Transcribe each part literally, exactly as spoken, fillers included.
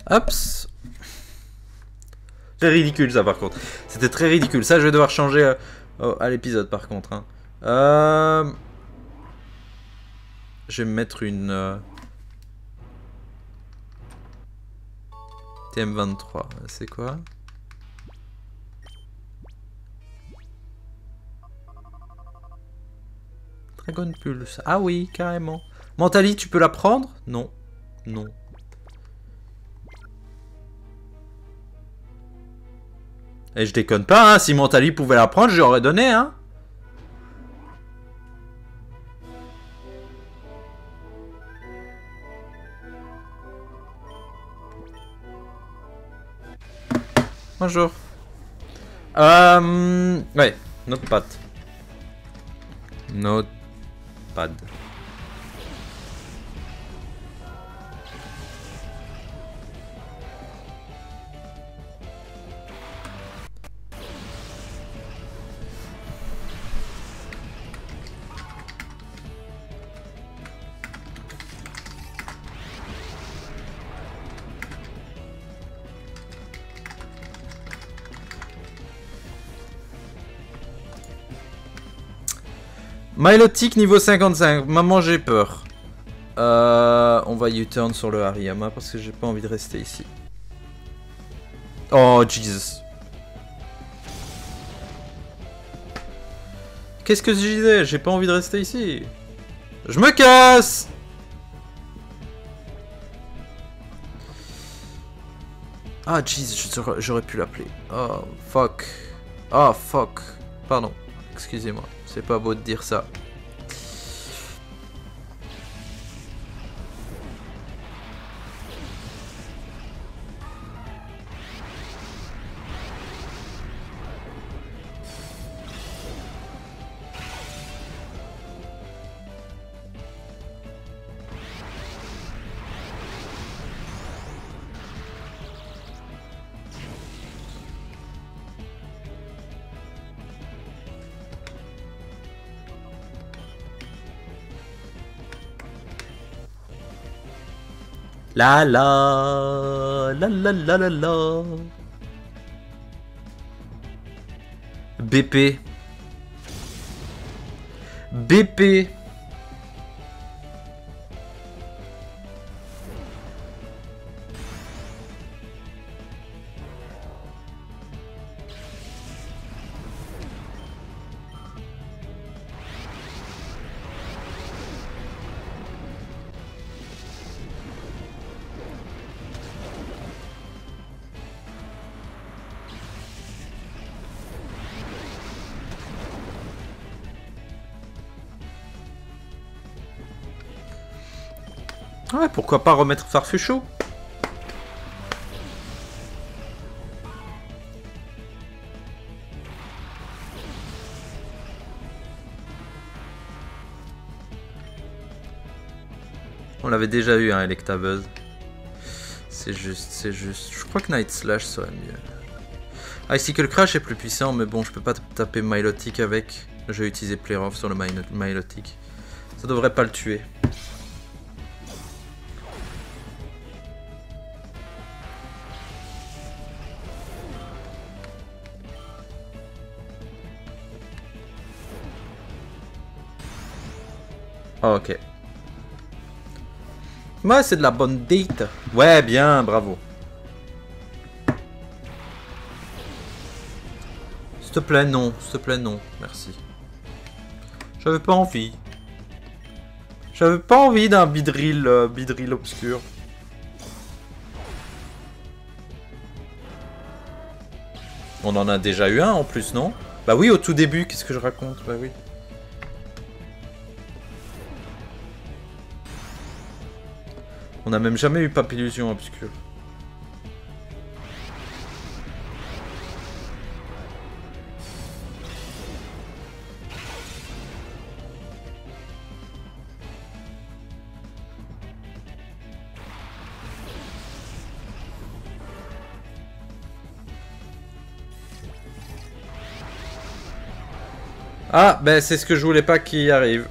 Hops. Très ridicule ça par contre. C'était très ridicule. Ça je vais devoir changer euh, oh, à l'épisode par contre. Hein. Euh... Je vais me mettre une... Euh... T M vingt-trois. C'est quoi? Dragon Pulse. Ah oui, carrément. Mentali, tu peux la prendre? Non. Non. Et je déconne pas, hein. Si Mentali pouvait la prendre, je lui aurais donné, hein. Bonjour. Euh... Ouais, Notepad. Notepad. Milotic niveau cinquante-cinq. Maman, j'ai peur. Euh, on va U-turn sur le Hariyama parce que j'ai pas envie de rester ici. Oh, Jesus. Qu'est-ce que je disais? J'ai pas envie de rester ici. Je me casse. Ah, jeez, j'aurais pu l'appeler. Oh, fuck. Oh, fuck. Pardon. Excusez-moi. C'est pas beau de dire ça. La la la la la la la. B P. B P. Ouais, pourquoi pas remettre Farfetch'd? On l'avait déjà eu, hein, Electabuzz. C'est juste, c'est juste. Je crois que Night Slash serait mieux. Icicle Crash est plus puissant, mais bon, je peux pas taper Milotic avec. Je vais utiliser Play Rough sur le Milotic. Ça devrait pas le tuer. Oh, ok. Ouais, c'est de la bonne date. Ouais, bien, bravo. S'il te plaît, non. S'il te plaît, non. Merci. J'avais pas envie. J'avais pas envie d'un bidrill, euh, bidrill obscur. On en a déjà eu un en plus, non? Bah oui, au tout début, qu'est-ce que je raconte? Bah oui. On n'a même jamais eu Papillusion obscure. Ah, ben c'est ce que je voulais pas qu'il arrive.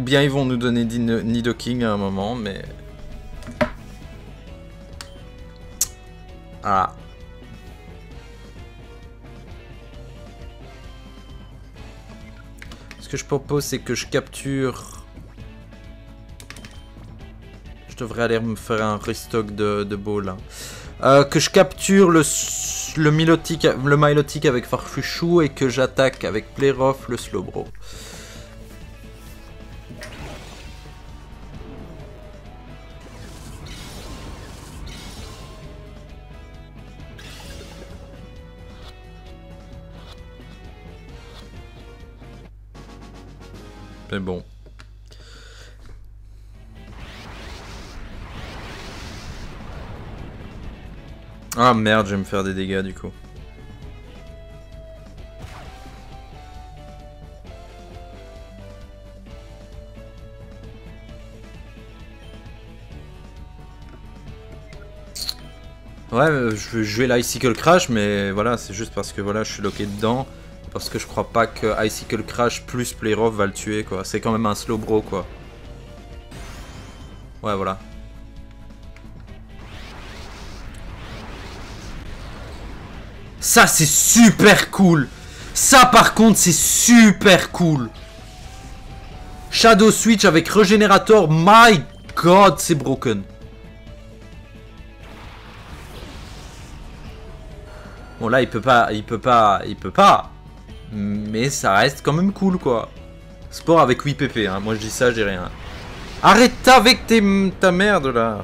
bien ils vont nous donner Nidoking à un moment, mais... Ah. Ce que je propose, c'est que je capture... Je devrais aller me faire un restock de, de beau là. Euh, que je capture le, le Milotic, le Milotic avec Farfouchou et que j'attaque avec Playroff le Slowbro. Mais bon. Ah merde, je vais me faire des dégâts du coup. Ouais, je vais jouer l'Icicle Crash, mais voilà, c'est juste parce que voilà, je suis loqué dedans. Parce que je crois pas que Icicle Crash plus Playroff va le tuer, quoi. C'est quand même un Slowbro, quoi. Ouais, voilà. Ça, c'est super cool. Ça, par contre, c'est super cool. Shadow Switch avec Régénérateur. My God, c'est broken. Bon, là, il peut pas, il peut pas, il peut pas. Mais ça reste quand même cool, quoi. Sport avec huit P P, hein. Moi, je dis ça, j'ai rien. Arrête avec tes, ta merde, là.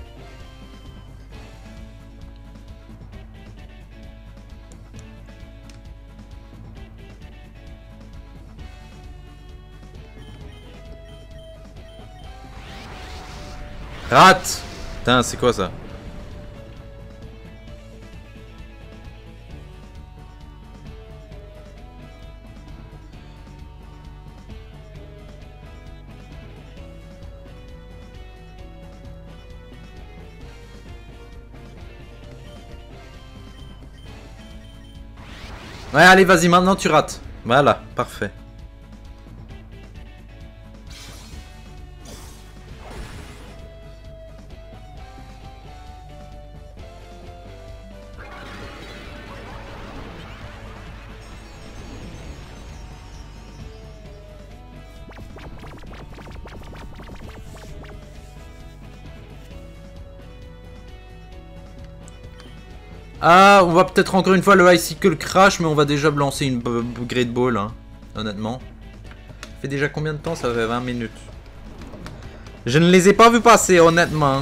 Rate. Putain, c'est quoi ça? Ouais, allez, vas-y, maintenant tu rates. Voilà, parfait. Ah, on va peut-être encore une fois le Icicle Crash, mais on va déjà lancer une Great Ball, hein, honnêtement. Ça fait déjà combien de temps? Ça fait vingt minutes. Je ne les ai pas vus passer, honnêtement.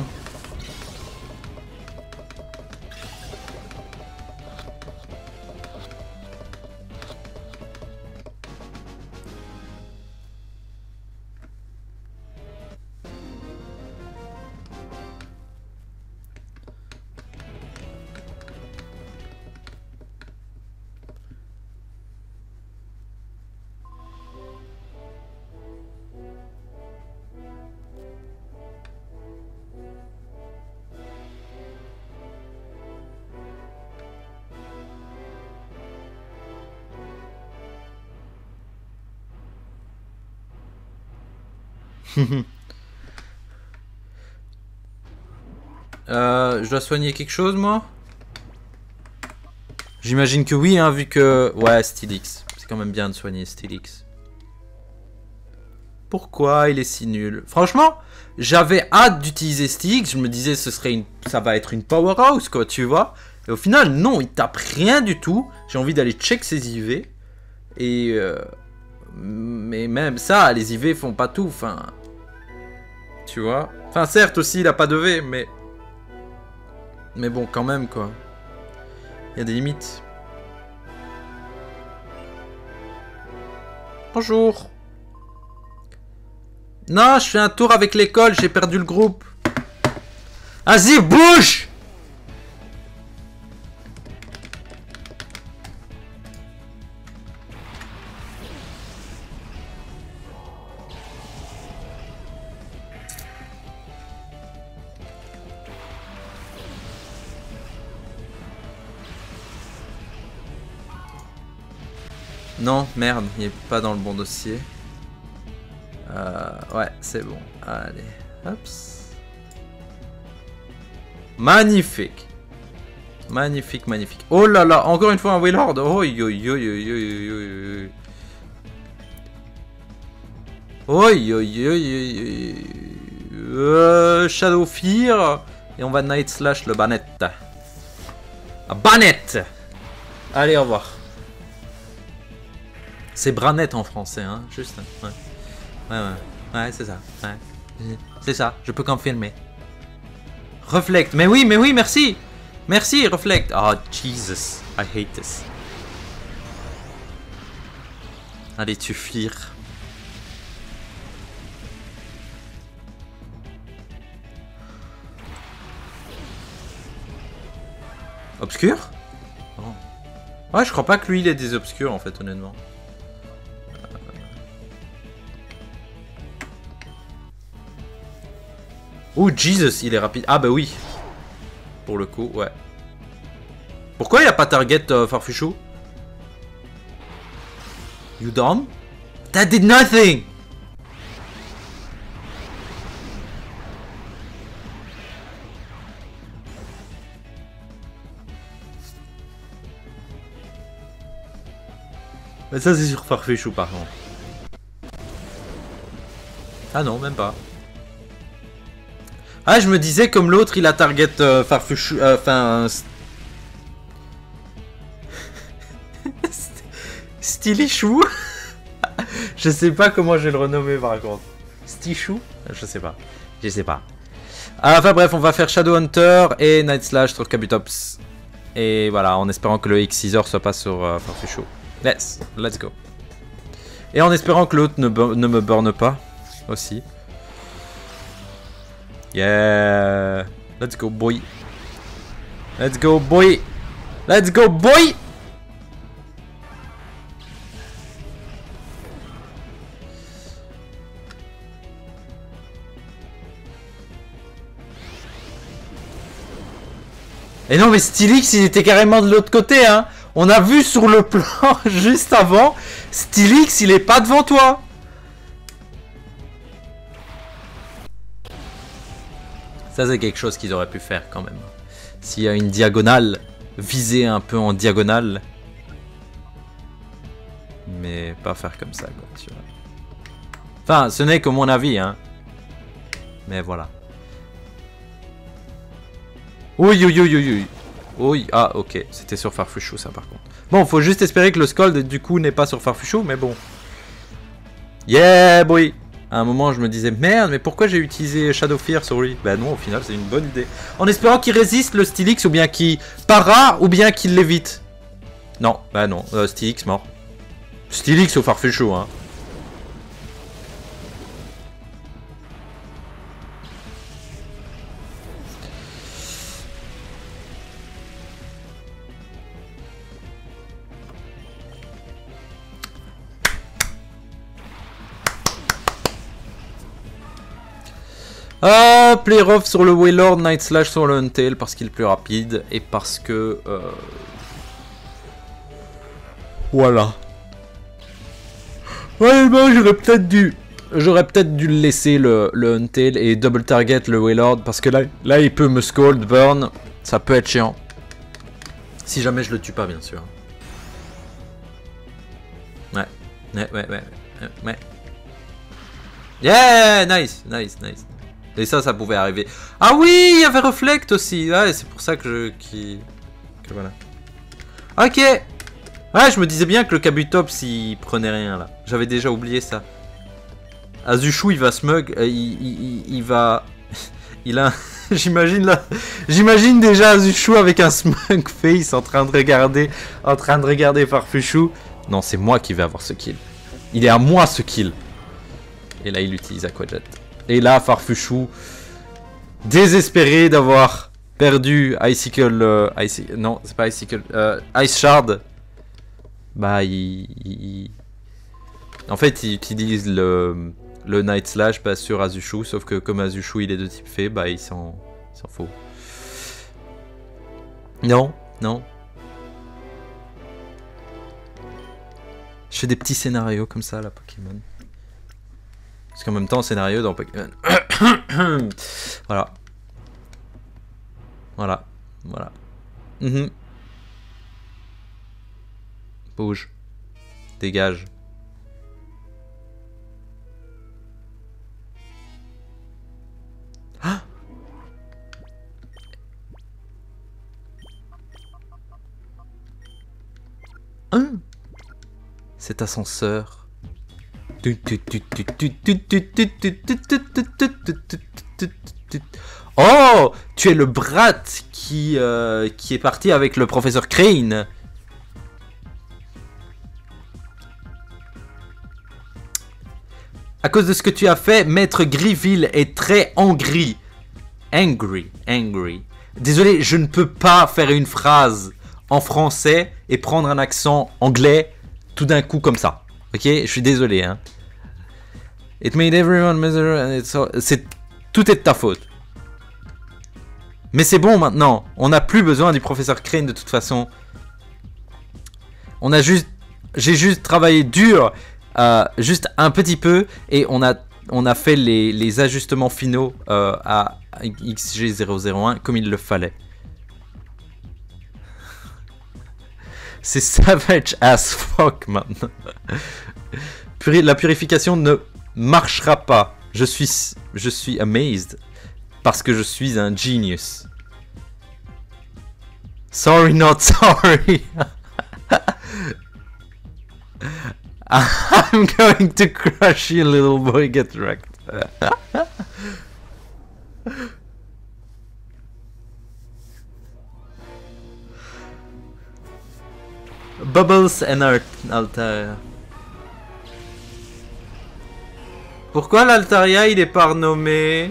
euh, je dois soigner quelque chose, moi? J'imagine que oui, hein, vu que... Ouais, Steelix. C'est quand même bien de soigner Steelix. Pourquoi il est si nul? Franchement, j'avais hâte d'utiliser Steelix. Je me disais, ce serait une... ça va être une powerhouse, quoi, tu vois. Et au final, non, il tape rien du tout. J'ai envie d'aller check ses I V. Et... Euh... Mais même ça, les I V font pas tout, enfin... Tu vois. Enfin, certes aussi, il a pas de V, mais... Mais bon, quand même, quoi. Il y a des limites. Bonjour. Non, je fais un tour avec l'école, j'ai perdu le groupe. Vas-y, bouge! Non, merde, il n'est pas dans le bon dossier. Euh... ouais, c'est bon. Allez, hop. Magnifique. Magnifique, magnifique. Oh là là, encore une fois un Wailord. Oh, yo, yo, yo, yo, yo, yo. Oh, yo, yo, yo, yo. Euh, Shadow Fear. Et on va Night Slash le Bannet. Ah, Bannet. Allez, au revoir. C'est Branette en français, hein, juste. Ouais, ouais, ouais, ouais c'est ça. Ouais. C'est ça, je peux confirmer. Reflect, mais oui, mais oui, merci. Merci, Reflect. Oh, Jesus, I hate this. Allez, tu fuir. Obscur? Oh. Ouais, je crois pas que lui il ait des obscurs en fait, honnêtement. Oh Jesus, il est rapide. Ah bah oui. Pour le coup, ouais. Pourquoi il n'y a pas target euh, Farfouchou? You dumb? That did nothing! Mais ça c'est sur Farfouchou par contre. Ah non, même pas. Ah, je me disais comme l'autre il a target euh, Farfouchou. Enfin. Euh, Stilichou. Je sais pas comment je vais le renommer par contre. Stichou? Je sais pas. Je sais pas. Enfin bref, on va faire Shadow Hunter et Night Slash sur Kabutops. Et voilà, en espérant que le X-Scissor soit pas sur euh, Farfouchou. Let's, let's go. Et en espérant que l'autre ne, ne me burne pas aussi. Yeah. Let's go boy. Let's go boy. Let's go boy. Et non mais Steelix il était carrément de l'autre côté hein. On a vu sur le plan juste avant. Steelix il est pas devant toi. Ça c'est quelque chose qu'ils auraient pu faire quand même. S'il y a une diagonale, viser un peu en diagonale. Mais pas faire comme ça quoi, tu vois. Enfin ce n'est que mon avis hein. Mais voilà. Oui, oui, oui, oui. Oui, ah, ok. C'était sur Farfouchou, ça, par contre. Bon, faut juste espérer que le Scold, du coup, n'est pas sur Farfouchou, mais bon. Yeah, boy. À un moment, je me disais, merde, mais pourquoi j'ai utilisé Shadow Fear sur lui? Bah non, au final, c'est une bonne idée. En espérant qu'il résiste, le Steelix, ou bien qu'il para, ou bien qu'il l'évite. Non, bah non. Euh, Steelix, mort. Steelix au Farfouchou, hein. Ah, Player off sur le Wailord, Night Slash sur le Huntail parce qu'il est plus rapide et parce que... Euh... Voilà. Ouais, bah j'aurais peut-être dû... J'aurais peut-être dû le laisser le, le Huntail et double target le Wailord parce que là, là il peut me scold, burn, ça peut être chiant. Si jamais je le tue pas, bien sûr. Ouais, ouais, ouais, ouais, ouais. Yeah, nice, nice, nice. Et ça, ça pouvait arriver. Ah oui, il y avait Reflect aussi. Ouais, c'est pour ça que je... Qui... Que voilà. Ok. Ouais, je me disais bien que le Kabutops, il prenait rien, là. J'avais déjà oublié ça. Azushu, il va smug. Euh, il, il, il va... il a... J'imagine là... J'imagine déjà Azushu avec un smug face en train de regarder... En train de regarder Farfouchou. Non, c'est moi qui vais avoir ce kill. Il est à moi, ce kill. Et là, il utilise Aquajet. Et là, Farfouchou, désespéré d'avoir perdu Icicle... Euh, Icy, non, c'est pas Icicle... Euh, Ice Shard. Bah, il, il... En fait, il utilise le, le Night Slash bah, sur Azushu. Sauf que comme Azushu, il est de type fée, bah, il s'en fout. Non, non. Je fais des petits scénarios comme ça, là, Pokémon. Parce qu'en même temps, scénario dans Pokémon. Voilà. Voilà. Voilà. Mm-hmm. Bouge. Dégage. Ah! Hein? Cet ascenseur. Oh, tu es le brat qui, euh, qui est parti avec le professeur Crane. À cause de ce que tu as fait, Maître Griville est très angry. Angry, angry. Désolé, je ne peux pas faire une phrase en français et prendre un accent anglais tout d'un coup comme ça. Ok, je suis désolé. Hein. It made everyone miserable and it's all... C'est tout est de ta faute. Mais c'est bon maintenant. On n'a plus besoin du professeur Crane de toute façon. On a juste, j'ai juste travaillé dur, euh, juste un petit peu, et on a, on a fait les, les ajustements finaux euh, à X G zéro zéro un comme il le fallait. C'est savage as fuck maintenant. Puri- la purification ne marchera pas. Je suis, je suis amazed parce que je suis un genius. Sorry, not sorry. I'm going to crush you, little boy. Get wrecked. Bubbles and Art Altaria. Pourquoi l'Altaria il est pas renommé?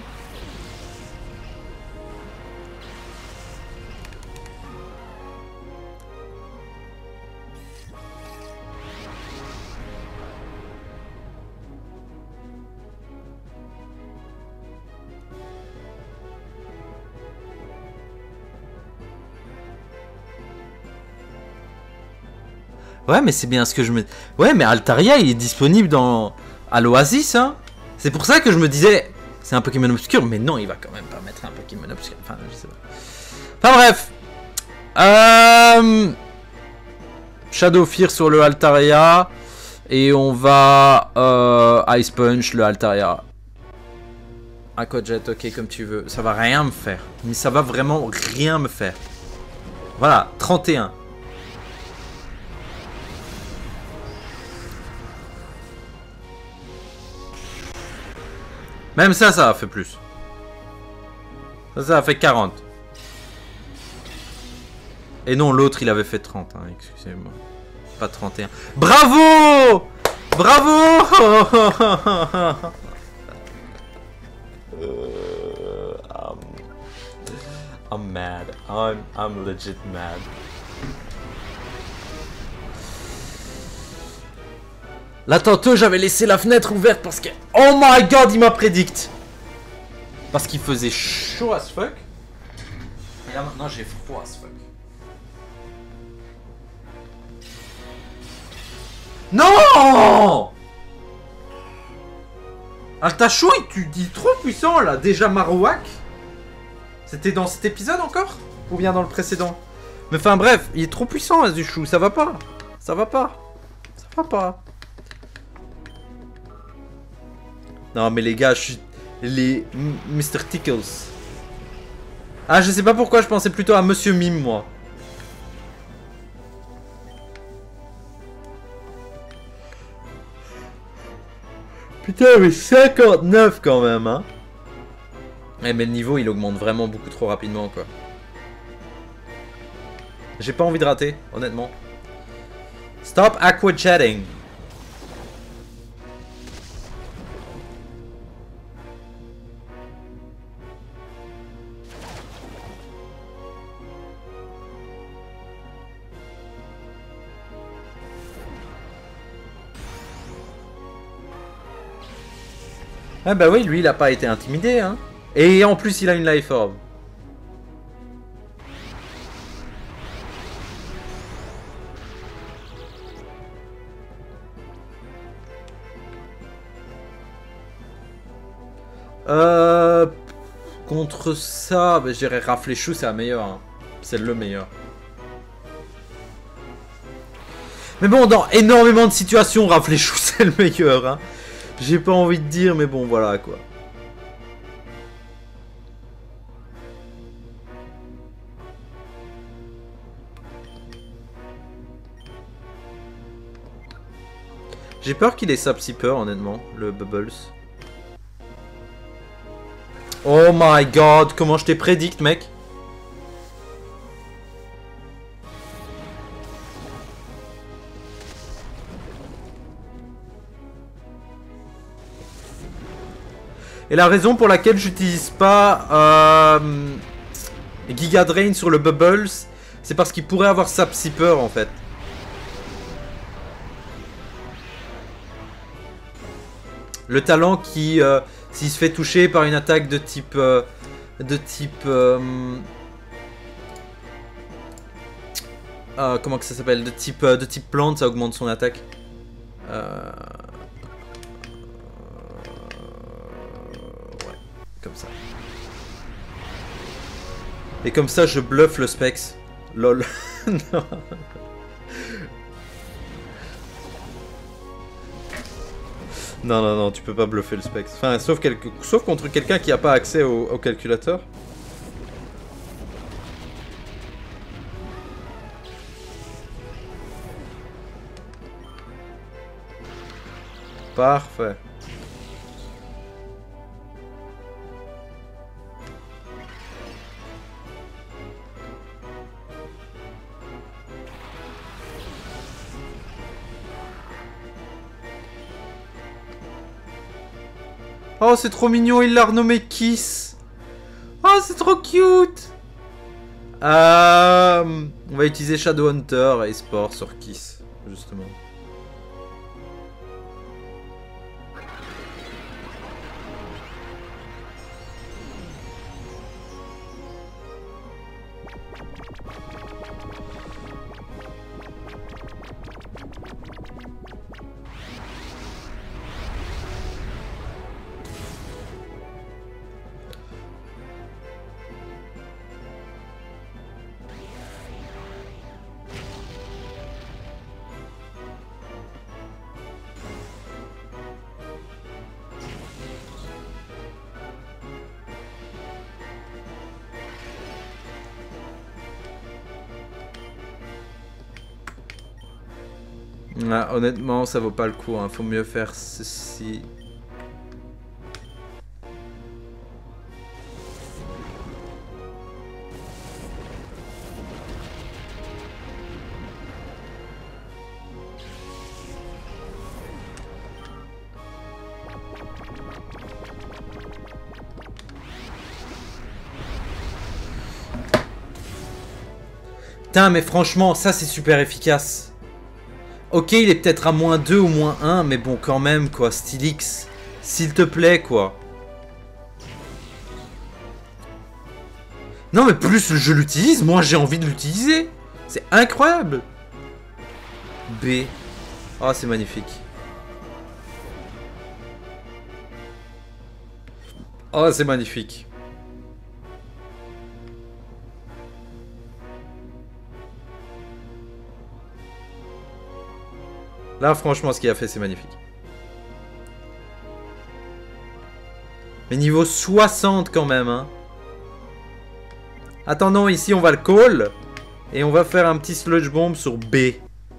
Ouais, mais c'est bien ce que je me... Ouais, mais Altaria, il est disponible dans... à l'Oasis, hein. C'est pour ça que je me disais... C'est un Pokémon obscur, mais non, il va quand même pas mettre un Pokémon obscur. Enfin, je sais pas. Enfin, bref. Euh... Shadow Fear sur le Altaria. Et on va... Euh... Ice Punch, le Altaria. Aquajet, ok, comme tu veux. Ça va rien me faire. Mais ça va vraiment rien me faire. Voilà, trente et un. Même ça, ça a fait plus. Ça, ça a fait quarante. Et non, l'autre, il avait fait trente. Hein, excusez-moi. Pas trente et un. Bravo! Bravo! uh, I'm, I'm mad. I'm, I'm legit mad. Là, tantôt, j'avais laissé la fenêtre ouverte parce que... Oh my god, il m'a prédicte. Parce qu'il faisait chaud as fuck. Et là, maintenant, j'ai froid as fuck. Non! Altachou, tu dis trop puissant, là. Déjà Marowak. C'était dans cet épisode encore? Ou bien dans le précédent? Mais enfin, bref, il est trop puissant, Azuchou. Ça va pas. Ça va pas. Ça va pas. Non mais les gars, je suis... Les... mister Tickles. Ah, je sais pas pourquoi je pensais plutôt à Monsieur Mime, moi. Putain, mais cinquante-neuf quand même, hein. Eh, mais le niveau, il augmente vraiment beaucoup trop rapidement, quoi. J'ai pas envie de rater, honnêtement. Stop aquajetting. Ah bah oui, lui il a pas été intimidé, hein. Et en plus il a une life orb. Euh, contre ça, bah, je dirais Raflechou, c'est la meilleure. Hein. C'est le meilleur. Mais bon, dans énormément de situations, Raflechou, c'est le meilleur. Hein. J'ai pas envie de dire, mais bon, voilà quoi. J'ai peur qu'il ait sap si honnêtement, le Bubbles. Oh my god, comment je t'ai prédicte, mec. Et la raison pour laquelle j'utilise pas euh, Giga Drain sur le Bubbles, c'est parce qu'il pourrait avoir sap si en fait. Le talent qui, euh, s'il se fait toucher par une attaque de type... Euh, de type... Euh, euh, comment que ça s'appelle? De type, euh, de type plante, ça augmente son attaque. Euh, ouais, comme ça. Et comme ça, je bluffe le Specs. Lol. Non. Non, non, non, tu peux pas bluffer le Specs. Enfin, sauf, quelque... sauf contre quelqu'un qui a pas accès au, au calculateur. Parfait. Oh, c'est trop mignon, il l'a renommé Kiss. Oh, c'est trop cute. Euh, on va utiliser Shadowhunter et Sport sur Kiss, justement. Ah, honnêtement, ça vaut pas le coup. Hein. Faut mieux faire ceci. Putain, mais franchement, ça c'est super efficace. Ok, il est peut-être à moins deux ou moins un, mais bon, quand même, quoi. Stylix, s'il te plaît, quoi. Non, mais plus je l'utilise, moins j'ai envie de l'utiliser. C'est incroyable. B. Oh, c'est magnifique. Oh, c'est magnifique. Là, franchement, ce qu'il a fait, c'est magnifique. Mais niveau soixante quand même, hein. Attendons, ici, on va le call. Et on va faire un petit sludge bomb sur B.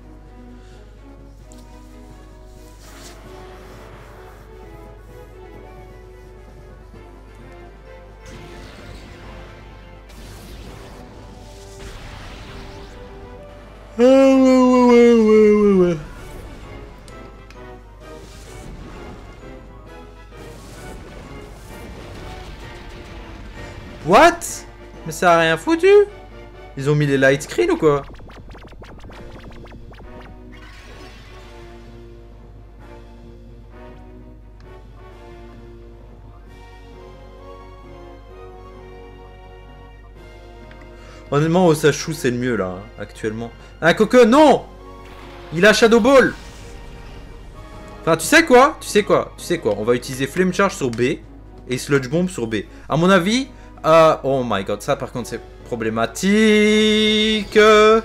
Ah ouais, ouais, ouais, ouais, ouais, ouais. What? Mais ça a rien foutu. Ils ont mis les light screen ou quoi? Honnêtement, Osachu c'est le mieux là, hein, actuellement. Ah, Coco, non! Il a Shadow Ball! Enfin, tu sais quoi? Tu sais quoi? Tu sais quoi? On va utiliser Flame Charge sur B. et Sludge Bomb sur B. À mon avis, euh, oh my god, ça par contre c'est problématique.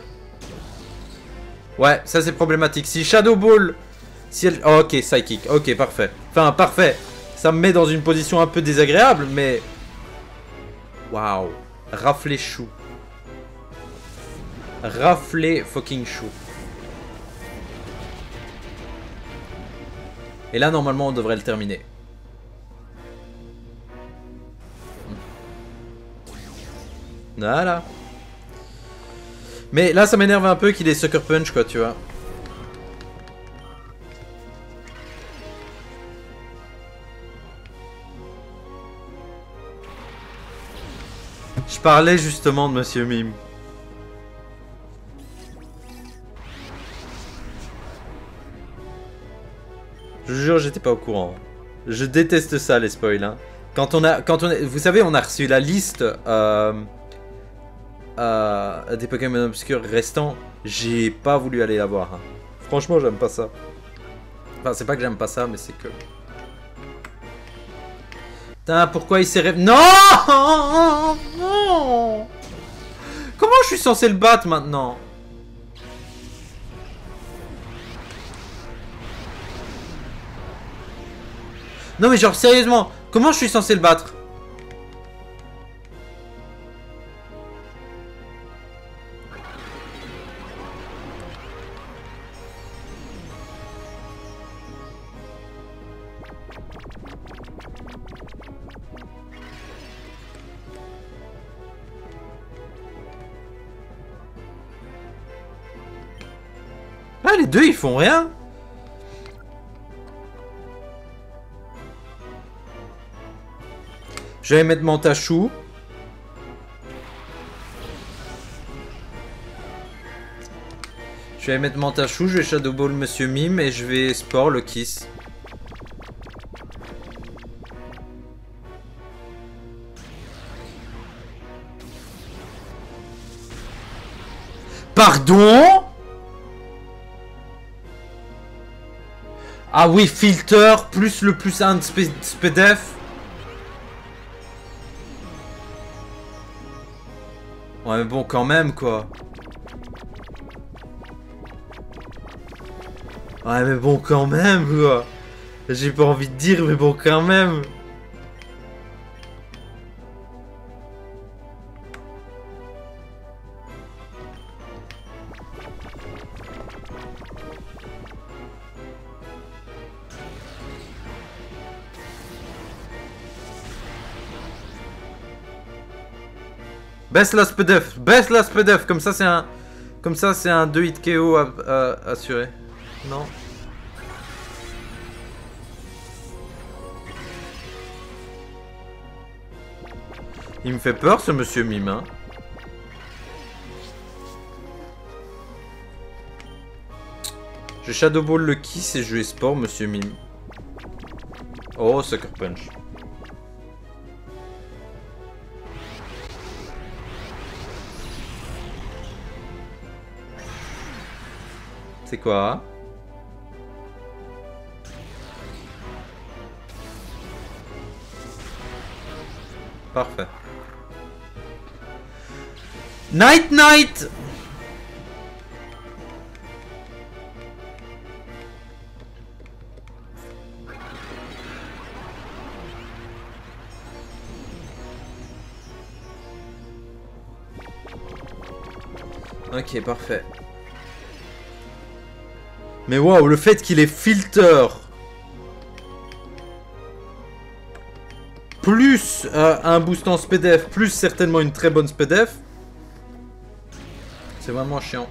Ouais, ça c'est problématique. Si Shadow Ball, si elle... oh, ok, Psychic, ok, parfait. Enfin, parfait. Ça me met dans une position un peu désagréable, mais... Waouh. Rafler chou. Rafler fucking chou. Et là, normalement, on devrait le terminer. Voilà. Mais là, ça m'énerve un peu qu'il ait Sucker Punch, quoi, tu vois. Je parlais justement de Monsieur Mime. Je vous jure, j'étais pas au courant. Je déteste ça, les spoils. Hein. Quand on a, quand on a, vous savez, on a reçu la liste euh, euh, des Pokémon obscurs restants. J'ai pas voulu aller la voir. Hein. Franchement, j'aime pas ça. Enfin, c'est pas que j'aime pas ça, mais c'est que... Putain, pourquoi il s'est rêvé... Non, non. Comment je suis censé le battre maintenant? Non mais genre sérieusement, comment je suis censé le battre? Ah, les deux ils font rien. Je vais mettre Mantachou. Je vais mettre Mantachou, je vais Shadow Ball Monsieur Mime et je vais Sport le Kiss. Pardon? Ah oui, filter plus le plus un de Spedef. Ouais mais bon quand même quoi. Ouais mais bon quand même quoi. J'ai pas envie de dire mais bon quand même. Baisse la Spedef, baisse la Spedef, comme ça c'est un... Comme ça c'est un deux hit K O à, à, assuré. Non. Il me fait peur ce Monsieur Mime, hein. Je Shadow Ball le Kiss et je vais Sport Monsieur Mime. Oh, Sucker Punch. C'est quoi? Parfait. Night Night. Ok, parfait. Mais waouh, le fait qu'il ait filter plus euh, un boost en Spedef, plus certainement une très bonne Spedef, c'est vraiment chiant.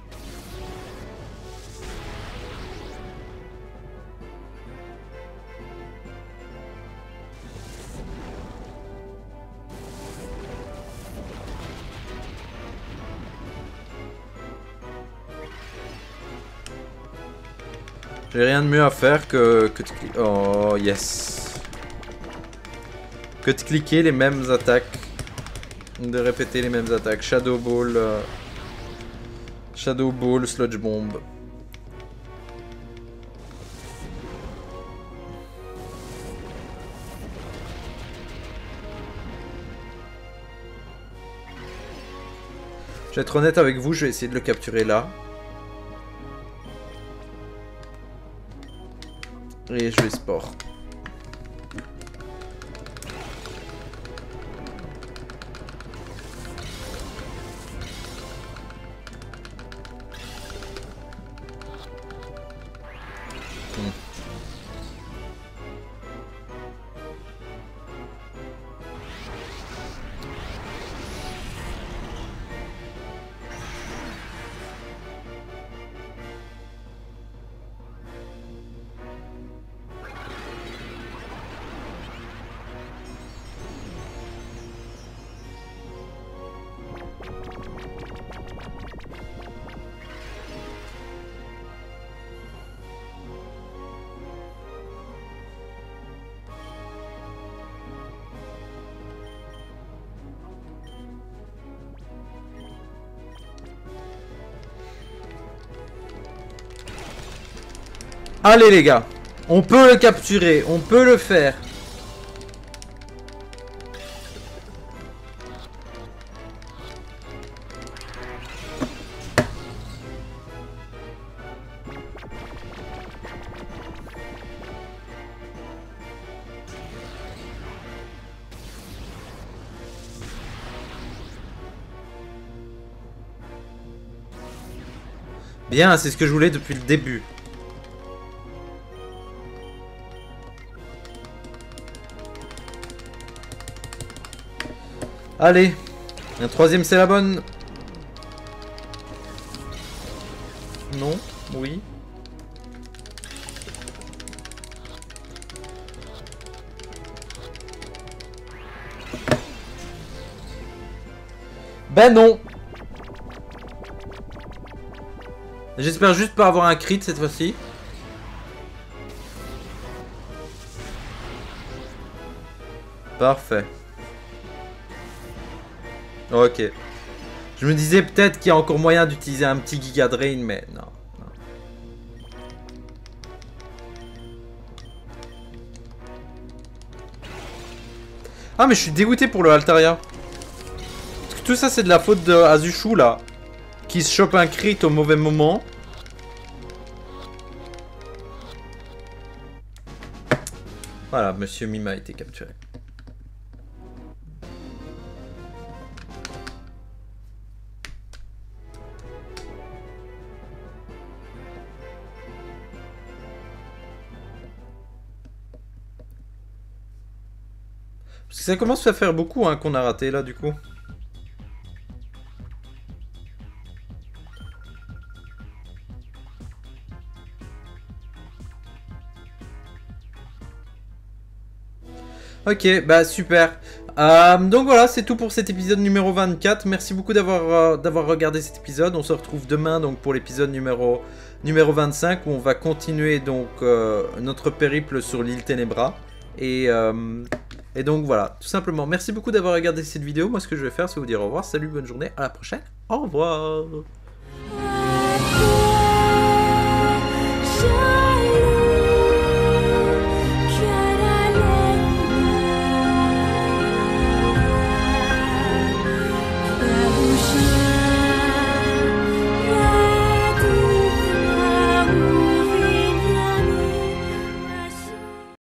J'ai rien de mieux à faire que, que de cliquer. Oh yes. Que de cliquer les mêmes attaques. De répéter les mêmes attaques. Shadow Ball. Euh... Shadow Ball, Sludge Bomb. Je vais être honnête avec vous, je vais essayer de le capturer là. Et je vais sport. Hmm. Allez les gars, on peut le capturer, on peut le faire. Bien, c'est ce que je voulais depuis le début. Allez, un troisième c'est la bonne. Non, oui. Ben non. J'espère juste pas avoir un crit cette fois-ci. Parfait. Ok. Je me disais peut-être qu'il y a encore moyen d'utiliser un petit Giga Drain, mais non, non. Ah mais je suis dégoûté pour le Altaria. Parce que tout ça c'est de la faute de Azushu là. Qui se chope un crit au mauvais moment. Voilà, Monsieur Mime a été capturé. Parce que ça commence à faire beaucoup hein, qu'on a raté là du coup. Ok, bah super. Euh, donc voilà, c'est tout pour cet épisode numéro vingt-quatre. Merci beaucoup d'avoir euh, d'avoir regardé cet épisode. On se retrouve demain donc pour l'épisode numéro numéro vingt-cinq où on va continuer donc euh, notre périple sur l'île Ténébra. Et, euh, et donc voilà, tout simplement. Merci beaucoup d'avoir regardé cette vidéo. Moi, ce que je vais faire, c'est vous dire au revoir. Salut, bonne journée, à la prochaine. Au revoir.